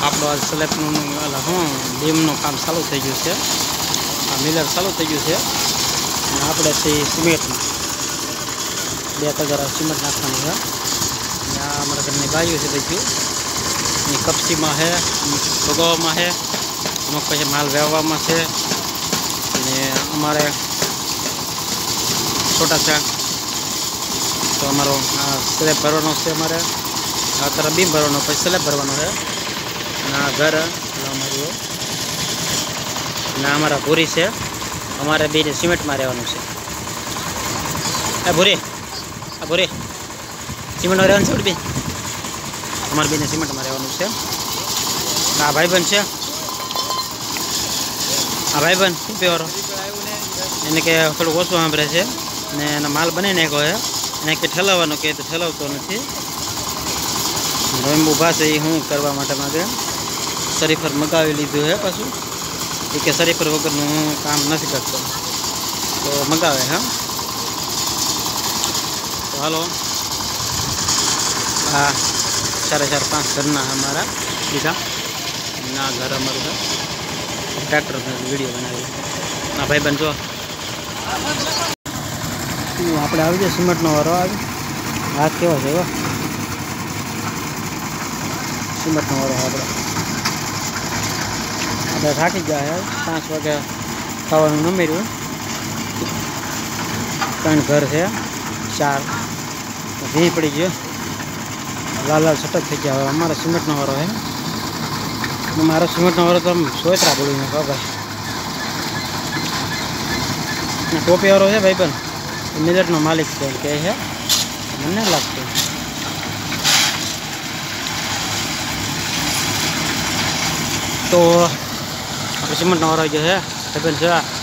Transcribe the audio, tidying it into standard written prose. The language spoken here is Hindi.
આપણો આ સ્લેબનું બીમનું કામ ચાલુ થઈ ગયું છે। આ મિલર ચાલુ થઈ ગયું છે અને આપણે સિમેન્ટ 2 તગારા સિમેન્ટ નાખવાનું છે। અને આ અમારા ઘરની બાજુ છે બધું એ કપસીમાં છે, ભગવામાં છે, અમુક પછી માલ વેવવામાં છે। અને અમારે छोटा सा तो अमरो स्लेब भरवा है। अमरे आ तरह बीम भरवा पे स्लेब भरवा है। घर अमरू अमरा भूरी से अमरे बी ने सीमेंट में रहवा है। भूरी आ भूरी सीमेंट में रहवा है। बी अमर बी ने सीमेंट में रहवा है। आ भाई बहन से आ भाई बहन शू पीवारो एने के थोड़ा ओछुं सांभळे छे ने एना माल बनाई नाख्यो है। एने के ठेलावવાનો के तो ठेलावतो नथी। हम ऊभा छे हूँ करवा माटे मागे शरीफर मगावी लीधुं है। पाछुं ए के शरीफर वगरनुं काम नथी करतो तो मगावे। हाँ तो हालो आ 4.5-5 घरना हमारा बीजा ना घर अमरू है। ट्रेक्टर में वीडियो बनावी ना भाई बन जो આપણે આવી જાય સિમેન્ટનો વારો આવે। હાથ કેવો છે એવો સિમેન્ટનો વારો આપણે થાકી ગયા। 5 વાગે ખાવાનું નમેર્યું। 3 ઘર છે 4 ભી પડી ગયો લાલ લાલ સટક થઈ ગયા। અમારો સિમેન્ટનો વારો છે। મારો સિમેન્ટનો વારો તો સોયત્રા બોલી નાખો ભાઈ। टोपी वालों है भाई बन मिलर नो मालिक कहे है मन लगते तो सिमेंट वाला जो है भाई बन